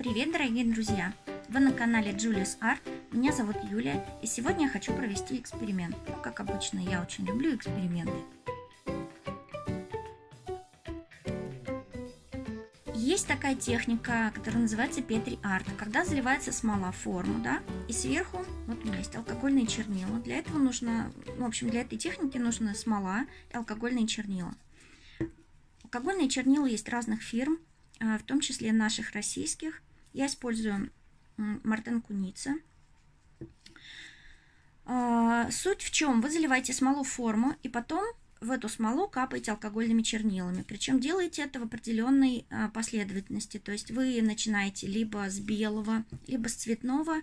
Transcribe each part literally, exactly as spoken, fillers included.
Привет, дорогие друзья! Вы на канале Julia's Art. Меня зовут Юлия, и сегодня я хочу провести эксперимент. Ну, как обычно, я очень люблю эксперименты. Есть такая техника, которая называется Petri Art, когда заливается смола в форму, да, и сверху, вот у меня есть алкогольные чернила. Для этого нужно, в общем, для этой техники нужна смола и алкогольные чернила. Алкогольные чернила есть разных фирм, в том числе наших российских. Я использую Мартен Куница. Суть в чем? Вы заливаете смолу в форму и потом в эту смолу капаете алкогольными чернилами. Причем делаете это в определенной последовательности. То есть вы начинаете либо с белого, либо с цветного,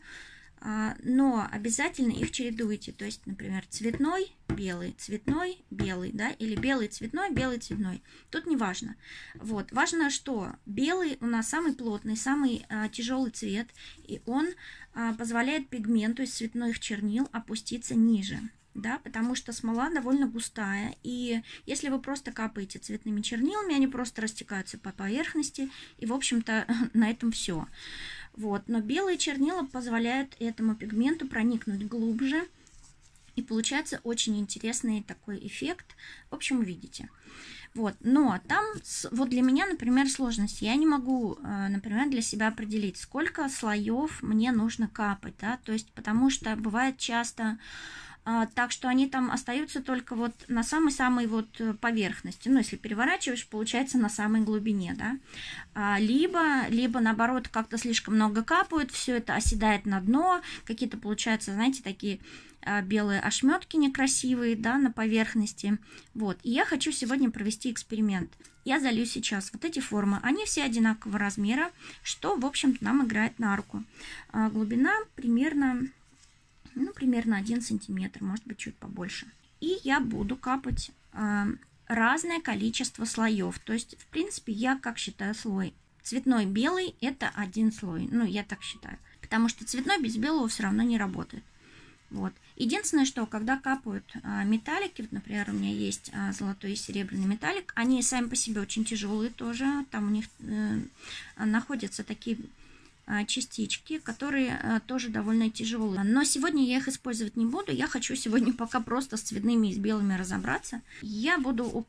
но обязательно их чередуете. То есть, например, цветной, белый, цветной, белый, да, или белый, цветной, белый, цветной. Тут не важно. Вот. Важно, что белый у нас самый плотный, самый а, тяжелый цвет, и он а, позволяет пигменту из цветных чернил опуститься ниже. Да, потому что смола довольно густая, и если вы просто капаете цветными чернилами, они просто растекаются по поверхности, и, в общем-то, на этом все. Вот. Но белые чернила позволяют этому пигменту проникнуть глубже, и получается очень интересный такой эффект. В общем, увидите. Вот. Но там, вот для меня, например, сложность. Я не могу, например, для себя определить, сколько слоев мне нужно капать, да, то есть, потому что бывает часто так, что они там остаются только вот на самой-самой вот поверхности. Ну, если переворачиваешь, получается на самой глубине, да. Либо, либо наоборот, как-то слишком много капают, все это оседает на дно, какие-то получаются, знаете, такие белые ошметки некрасивые, да, на поверхности. Вот. И я хочу сегодня провести эксперимент. Я залью сейчас вот эти формы. Они все одинакового размера, что, в общем-то, нам играет на руку. Глубина примерно... ну, примерно один сантиметр, может быть, чуть побольше. И я буду капать э, разное количество слоев. То есть, в принципе, я как считаю слой. Цветной белый – это один слой. Ну, я так считаю. Потому что цветной без белого все равно не работает. Вот. Единственное, что когда капают а, металлики, вот, например, у меня есть а, золотой и серебряный металлик, они сами по себе очень тяжелые тоже. Там у них э, находятся такие частички, которые тоже довольно тяжелые. Но сегодня я их использовать не буду. Я хочу сегодня пока просто с цветными и с белыми разобраться. Я буду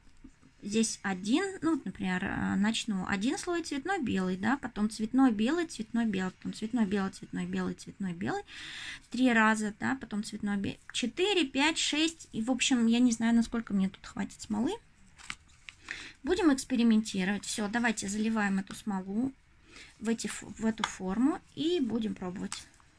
здесь один, ну, например, начну один слой цветной белый, да, потом цветной белый, цветной белый, потом цветной белый, цветной белый, цветной белый, три раза, да, потом цветной белый, четыре, пять, шесть, и, в общем, я не знаю, насколько мне тут хватит смолы. Будем экспериментировать. Все, давайте заливаем эту смолу в, эти, в эту форму и будем пробовать.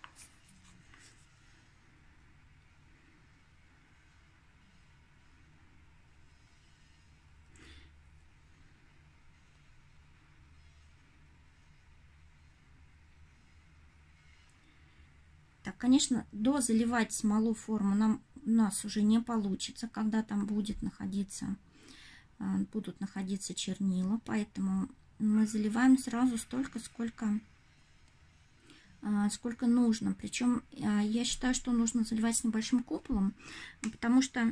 Так, конечно, дозаливать смолу в форму нам, у нас уже не получится, когда там будет находиться, будут находиться чернила, поэтому мы заливаем сразу столько, сколько, сколько нужно. Причем я считаю, что нужно заливать с небольшим куполом, потому что,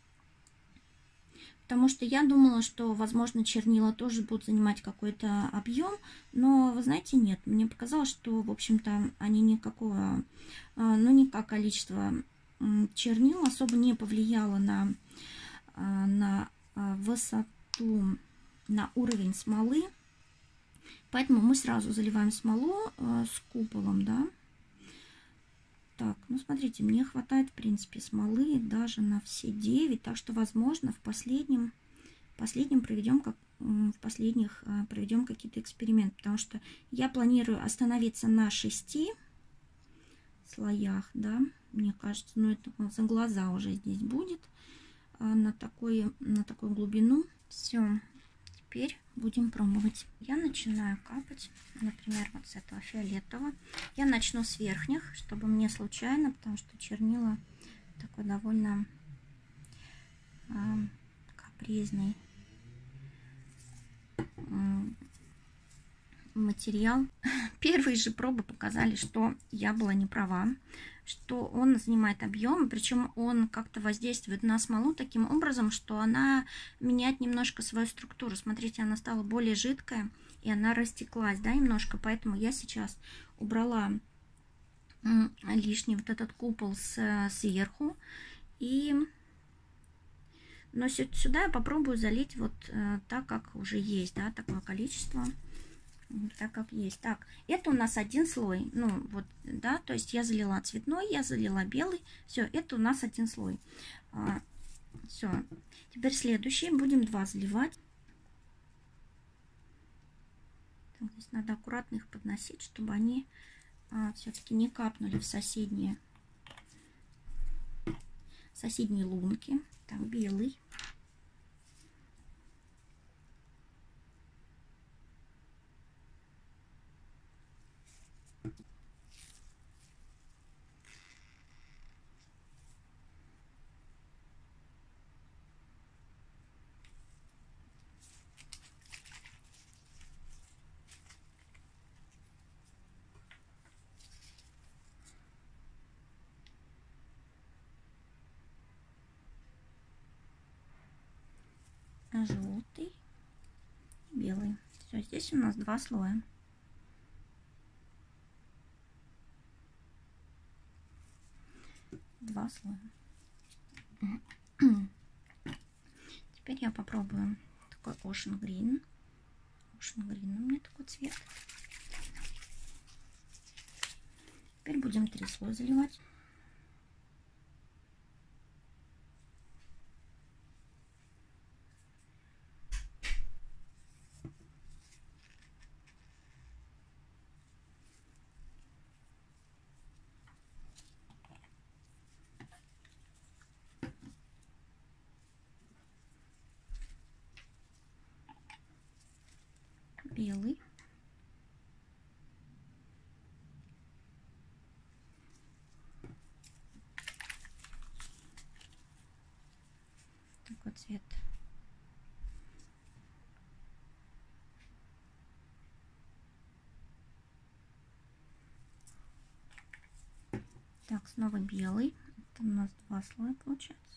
потому что я думала, что, возможно, чернила тоже будут занимать какой-то объем, но, вы знаете, нет. Мне показалось, что, в общем-то, они никакого, ну, никак количество чернил особо не повлияло на, на высоту, на уровень смолы. Поэтому мы сразу заливаем смолу э, с куполом, да. Так, ну смотрите, мне хватает, в принципе, смолы даже на все девять. Так что, возможно, в последнем, последнем проведем, как, в последних э, проведем какие-то эксперименты. Потому что я планирую остановиться на шести слоях, да. Мне кажется, ну это за глаза уже здесь будет. Э, на, такой, на такую глубину. Все. Теперь будем пробовать. Я начинаю капать, например, вот с этого фиолетового. Я начну с верхних, чтобы мне случайно, потому что чернила такой довольно э, капризный э, материал. Первые же пробы показали, что я была не права, что он занимает объем, причем он как-то воздействует на смолу таким образом, что она меняет немножко свою структуру. Смотрите, она стала более жидкая, и она растеклась, да, немножко. Поэтому я сейчас убрала лишний вот этот купол с, сверху. И но сюда я попробую залить вот э, так, как уже есть, да, такое количество, так как есть. Так, это у нас один слой, ну вот, да, то есть я залила цветной, я залила белый, все, это у нас один слой. А, все, теперь следующий, будем два заливать. Так, здесь надо аккуратно их подносить, чтобы они а, все-таки не капнули в соседние, соседние лунки. Так, белый. Желтый, белый. Все, здесь у нас два слоя. Два слоя. Теперь я попробую такой Ocean Green. Ocean Green у меня такой цвет. Теперь будем три слоя заливать. Белый. Такой цвет. Так, снова белый. Это у нас два слоя получается.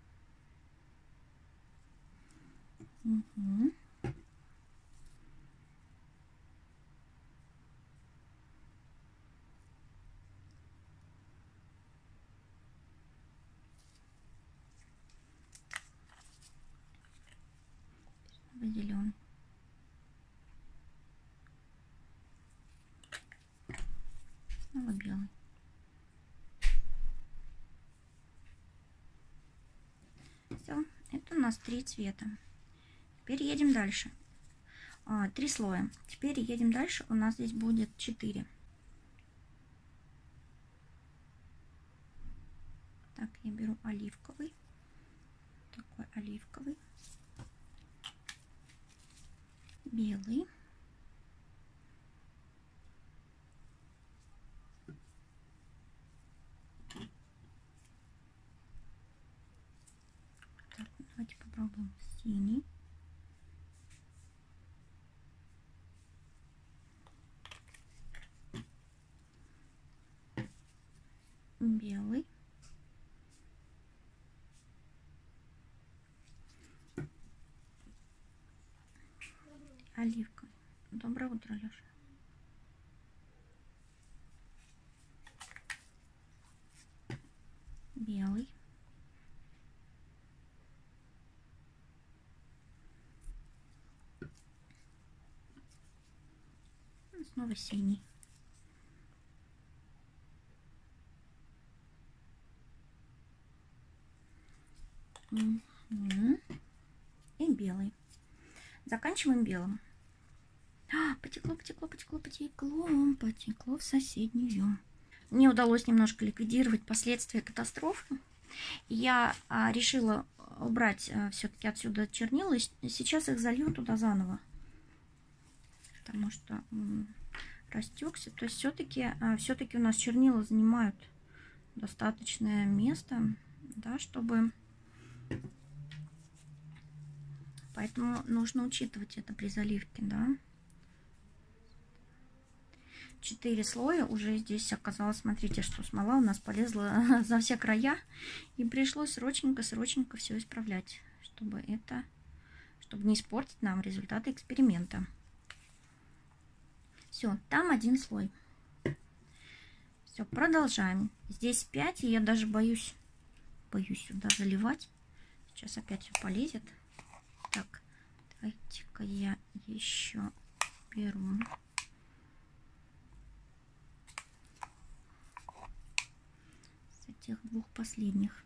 Угу. Зеленый. Снова белый. Все, это у нас три цвета. Теперь едем дальше. А, три слоя. Теперь едем дальше. У нас здесь будет четыре. Так, я беру оливковый. Такой оливковый. Белый. Так, давайте попробуем синий. Белый. Оливковый. Доброе утро, Леша. Белый. И снова синий. Угу. И белый. Заканчиваем белым. А, потекло, потекло, потекло, потекло, потекло в соседнюю. Мне удалось немножко ликвидировать последствия катастрофы. Я а, решила убрать а, все-таки отсюда чернила. И сейчас их залью туда заново. Потому что растекся. То есть все-таки а, все-таки у нас чернила занимают достаточное место, да, чтобы... Поэтому нужно учитывать это при заливке, да. Четыре слоя уже здесь оказалось. Смотрите, что смола у нас полезла за все края. И пришлось срочненько-срочненько все исправлять, чтобы это, чтобы не испортить нам результаты эксперимента. Все, там один слой. Все, продолжаем. Здесь пять, и я даже боюсь, боюсь сюда заливать. Сейчас опять все полезет. Так, давайте-ка я еще беру. С этих двух последних.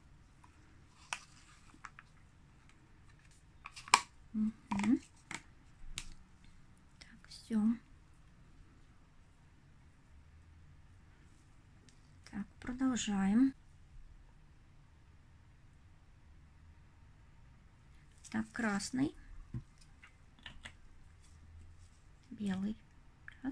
Угу. Так, все. Так, продолжаем. Так, красный. Белый. Раз.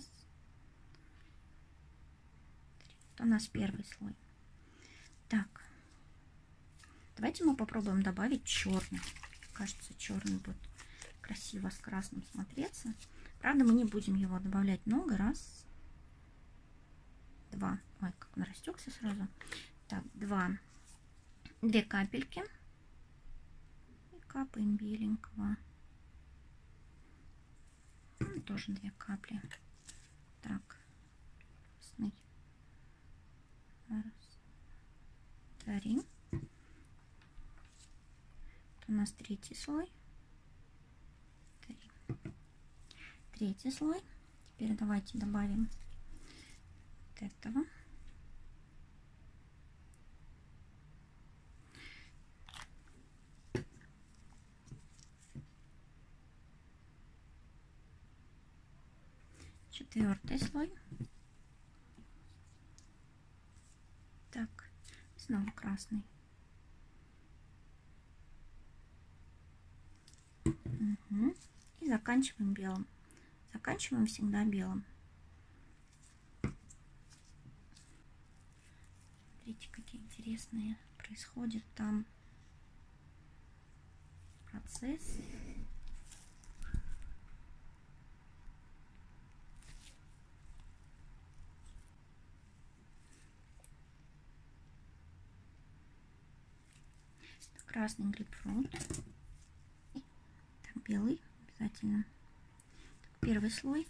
Три. Вот у нас первый слой. Так. Давайте мы попробуем добавить черный. Кажется, черный будет красиво с красным смотреться. Правда, мы не будем его добавлять много. Раз. Два. Ой, как он растекся сразу. Так, два. Две капельки. И капаем беленького. Ну, тоже две капли. Так. Красный. Раз. Три. У нас третий слой. Три. Третий слой. Теперь давайте добавим вот этого. Четвертый слой. Так, снова красный. Угу. И заканчиваем белым. Заканчиваем всегда белым. Смотрите, какие интересные происходят там процессы. Красный грейпфрут. Так, белый обязательно. Так, первый слой.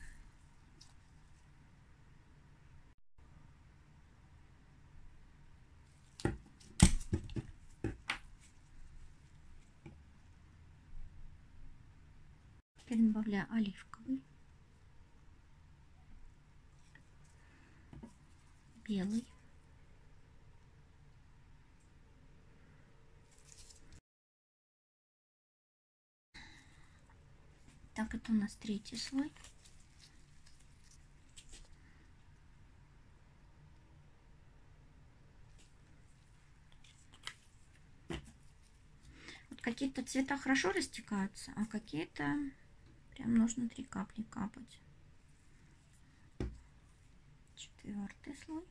Теперь добавляю оливковый. Белый. Так, это у нас третий слой. Вот какие-то цвета хорошо растекаются, а какие-то прям нужно три капли капать. Четвертый слой.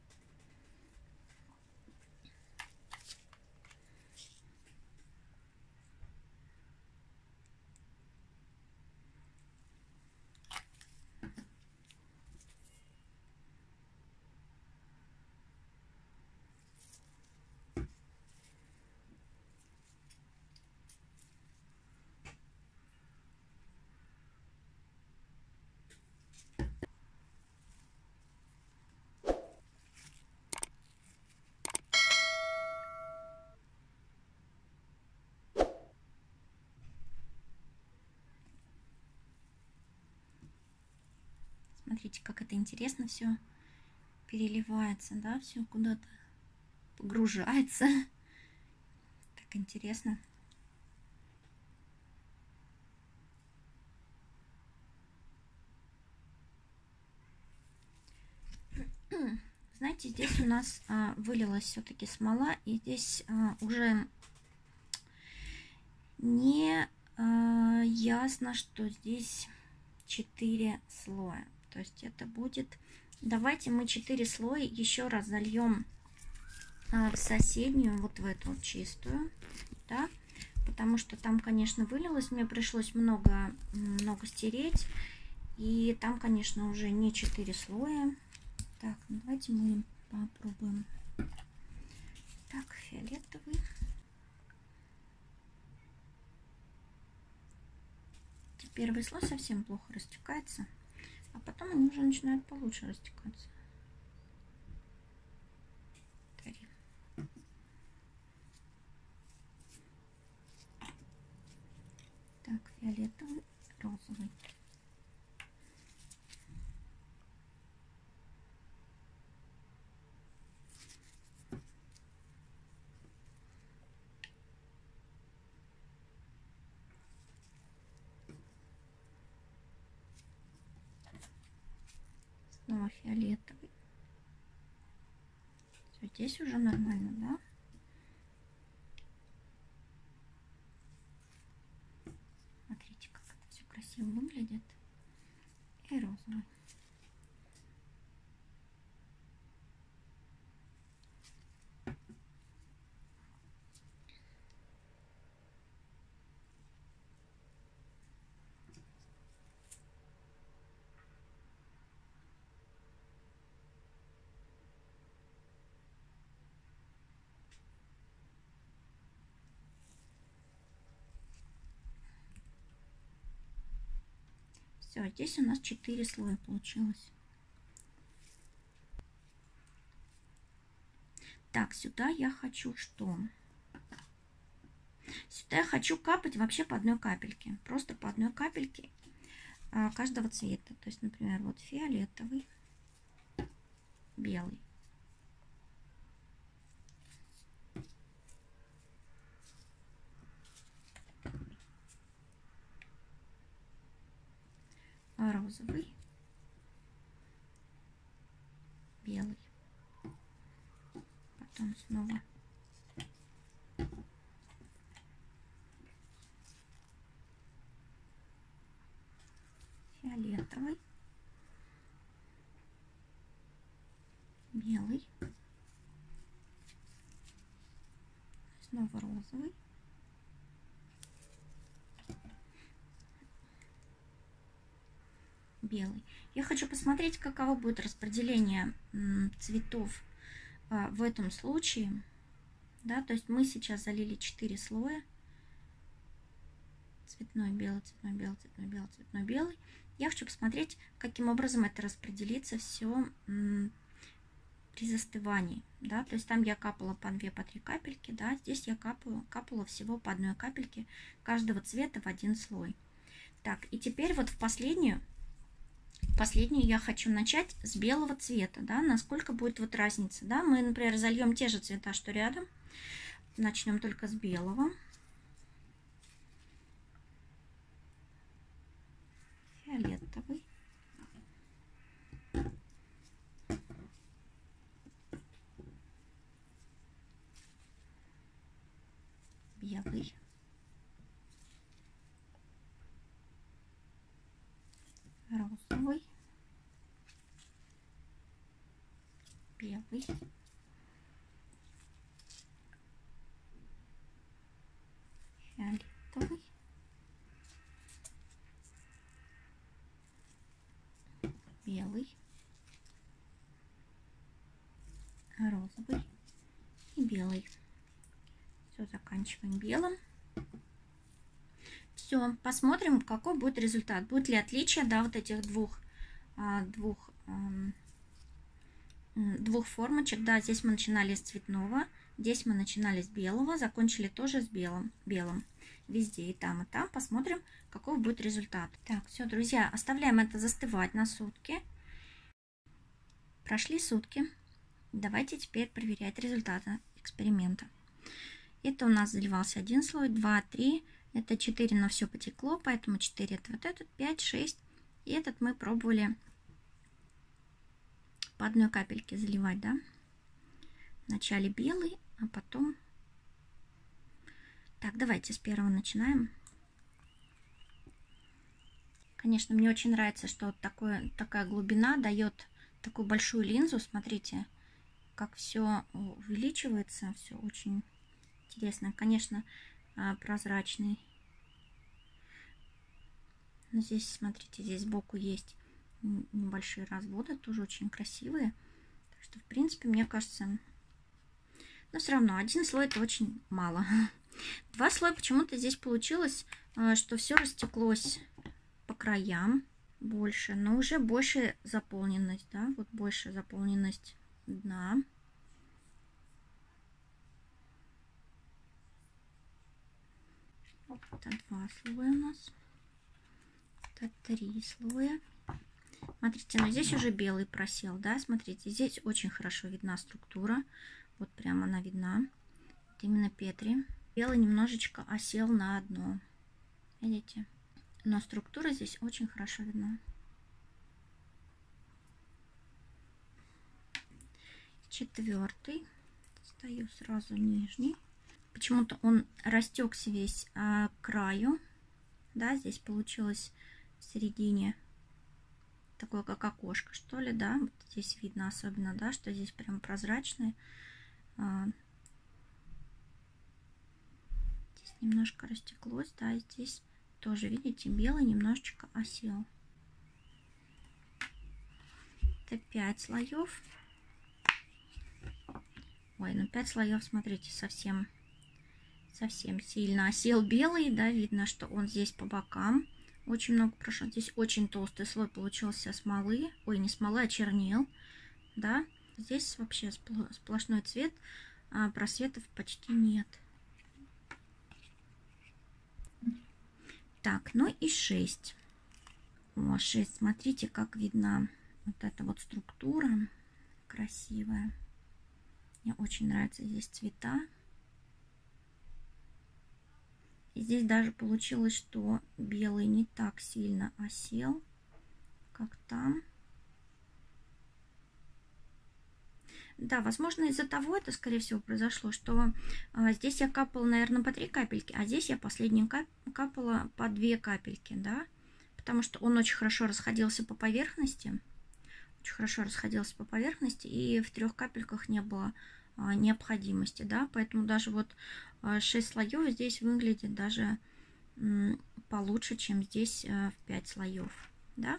Смотрите, как это интересно все переливается, да, все куда-то погружается. Так интересно. Знаете, здесь у нас а, вылилась все-таки смола, и здесь а, уже не а, ясно, что здесь четыре слоя. То есть это будет... Давайте мы четыре слоя еще раз зальем а, в соседнюю, вот в эту чистую, да, потому что там, конечно, вылилось, мне пришлось много, много стереть, и там, конечно, уже не четыре слоя. Так, ну давайте мы попробуем. Так, фиолетовый. Первый слой совсем плохо растекается. А потом они уже начинают получше растекаться. Три. Так, фиолетовый, розовый. Снова фиолетовый. Все, здесь уже нормально, да? Смотрите, как это все красиво выглядит. И розовый. Все, здесь у нас четыре слоя получилось. Так, сюда я хочу что? Сюда я хочу капать вообще по одной капельке. Просто по одной капельке а, каждого цвета. То есть, например, вот фиолетовый, белый. Розовый, белый, потом снова фиолетовый, белый, снова розовый, белый. Я хочу посмотреть, каково будет распределение цветов в этом случае. Да, то есть мы сейчас залили четыре слоя. Цветной, белый, цветной, белый, цветной, белый, цветной, белый. Я хочу посмотреть, каким образом это распределится все при застывании. Да, то есть там я капала по две, по три капельки. Да, здесь я капаю, капала всего по одной капельке каждого цвета в один слой. Так, и теперь вот в последнюю Последнюю я хочу начать с белого цвета, да, насколько будет вот разница, да, мы, например, зальем те же цвета, что рядом, начнем только с белого, фиолетовый, белый, розовый, белый, фиолетовый, белый, розовый и белый. Все, заканчиваем белым. Все, посмотрим, какой будет результат. Будет ли отличие, да, вот этих двух, двух, двух формочек. Да, здесь мы начинали с цветного, здесь мы начинали с белого, закончили тоже с белым. белым. Везде, и там, и там. Посмотрим, какой будет результат. Так, все, друзья, оставляем это застывать на сутки. Прошли сутки. Давайте теперь проверять результаты эксперимента. Это у нас заливался один слой, два, три. Это четыре, но все потекло, поэтому четыре это вот этот, пять, шесть. И этот мы пробовали по одной капельке заливать, да. Вначале белый, а потом... Так, давайте с первого начинаем. Конечно, мне очень нравится, что вот такое, такая глубина дает такую большую линзу. Смотрите, как все увеличивается, все очень интересно. Конечно, прозрачный. Но здесь, смотрите, здесь сбоку есть небольшие разводы, тоже очень красивые. Так что, в принципе, мне кажется, но все равно один слой это очень мало. Два слоя почему-то здесь получилось, что все растеклось по краям. больше, но уже больше заполненность, да, вот больше заполненность дна. Это два слоя у нас. Это три слоя. Смотрите, ну здесь уже белый просел, да, смотрите, здесь очень хорошо видна структура. Вот прямо она видна. Вот именно Петри. Белый немножечко осел на дно. Видите? Но структура здесь очень хорошо видна. Четвертый. Стою сразу нижний. Почему-то он растекся весь а, к краю. Да, здесь получилось в середине такое, как окошко, что ли, да. Вот здесь видно особенно, да, что здесь прям прозрачный. А, здесь немножко растеклось, да, здесь тоже, видите, белый немножечко осел. Это пять слоев. Ой, ну пять слоев, смотрите, совсем, совсем сильно осел белый, да, видно, что он здесь по бокам очень много прошел. Здесь очень толстый слой получился смолы, ой, не смолы, а чернил, да. Здесь вообще сплошной цвет, а просветов почти нет. Так, ну и шесть. О, шесть, смотрите, как видна вот эта вот структура красивая. Мне очень нравятся здесь цвета. И здесь даже получилось, что белый не так сильно осел, как там. Да, возможно, из-за того это, скорее всего, произошло, что а, здесь я капала, наверное, по три капельки, а здесь я последним кап капала по две капельки, да, потому что он очень хорошо расходился по поверхности, очень хорошо расходился по поверхности, и в трех капельках не было а, необходимости, да, поэтому даже вот а, шесть слоев здесь выглядит даже м, получше, чем здесь а, в пять слоев, да.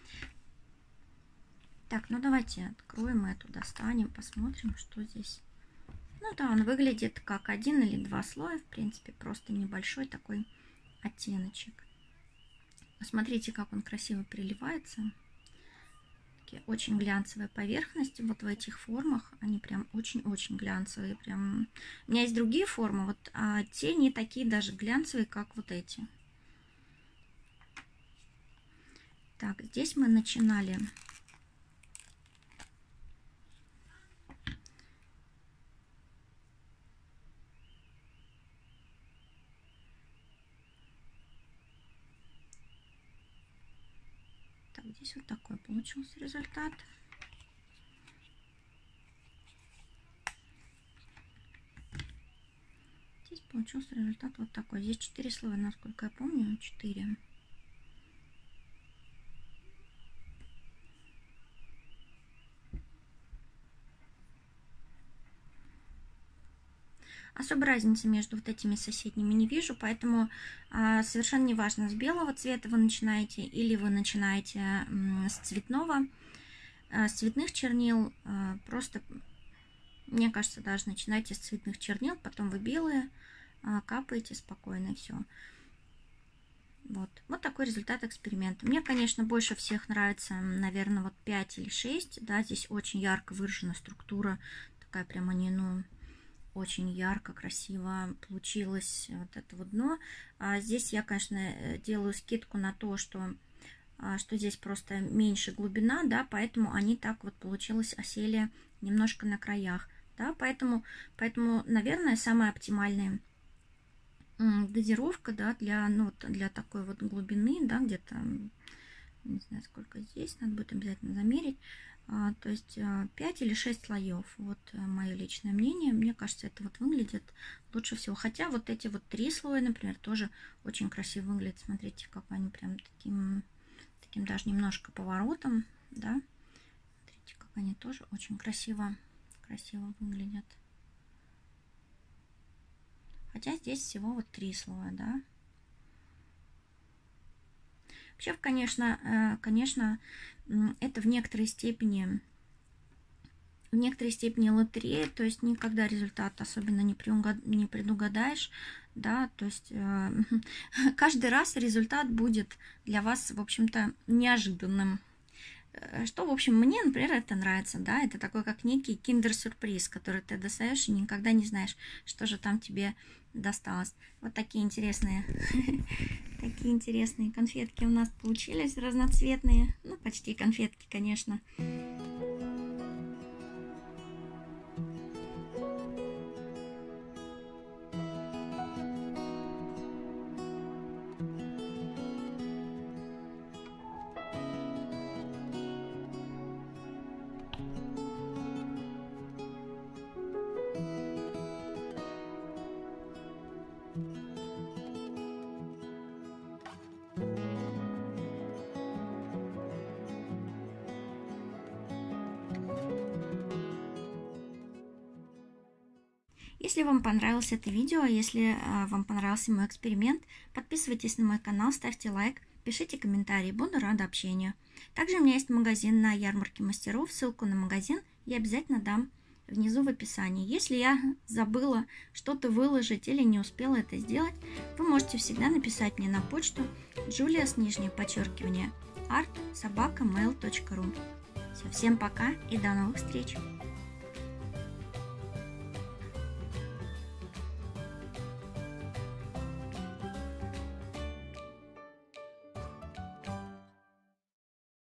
Так, ну давайте откроем эту, достанем, посмотрим, что здесь. Ну да, он выглядит как один или два слоя, в принципе, просто небольшой такой оттеночек. Посмотрите, как он красиво переливается. Такие очень глянцевые поверхности вот в этих формах, они прям очень-очень глянцевые. Прям... У меня есть другие формы, вот, а те не такие даже глянцевые, как вот эти. Так, здесь мы начинали... Так, здесь вот такой получился результат. Здесь получился результат вот такой. Здесь четыре слоя, насколько я помню, четыре. Особой разницы между вот этими соседними не вижу, поэтому а, совершенно не важно, с белого цвета вы начинаете или вы начинаете м, с цветного. А, с цветных чернил а, просто, мне кажется, даже начинайте с цветных чернил, потом вы белые а, капаете спокойно, и все. Вот. Вот такой результат эксперимента. Мне, конечно, больше всех нравится, наверное, вот пять или шесть. Да, здесь очень ярко выражена структура, такая прямо не, ну... Очень ярко, красиво получилось вот это вот дно. А здесь я, конечно, делаю скидку на то, что, что здесь просто меньше глубина, да, поэтому они так вот получилось осели немножко на краях. Да, поэтому, поэтому, наверное, самая оптимальная дозировка, да, для, ну, для такой вот глубины, да, где-то, не знаю, сколько здесь, надо будет обязательно замерить. А, то есть пять или шесть слоев. Вот мое личное мнение. Мне кажется, это вот выглядит лучше всего. Хотя вот эти вот три слоя, например, тоже очень красиво выглядят. Смотрите, как они прям таким, таким даже немножко поворотом, да. Смотрите, как они тоже очень красиво, красиво выглядят. Хотя здесь всего вот три слоя, да. Вообще, конечно, конечно, это в некоторой степени, в некоторой степени лотерея, то есть никогда результат особенно не предугадаешь, да, то есть э, каждый раз результат будет для вас, в общем-то, неожиданным. Что, в общем, мне, например, это нравится, да, это такой как некий киндер-сюрприз, который ты достаешь и никогда не знаешь, что же там тебе досталось. Вот такие интересные, такие интересные конфетки у нас получились, разноцветные, ну, почти конфетки, конечно. Если вам понравилось это видео, если э, вам понравился мой эксперимент, подписывайтесь на мой канал, ставьте лайк, пишите комментарии, буду рада общению. Также у меня есть магазин на ярмарке мастеров, ссылку на магазин я обязательно дам внизу в описании. Если я забыла что-то выложить или не успела это сделать, вы можете всегда написать мне на почту julia с нижнее подчеркивание art собака mail точка ru. Все, всем пока и до новых встреч!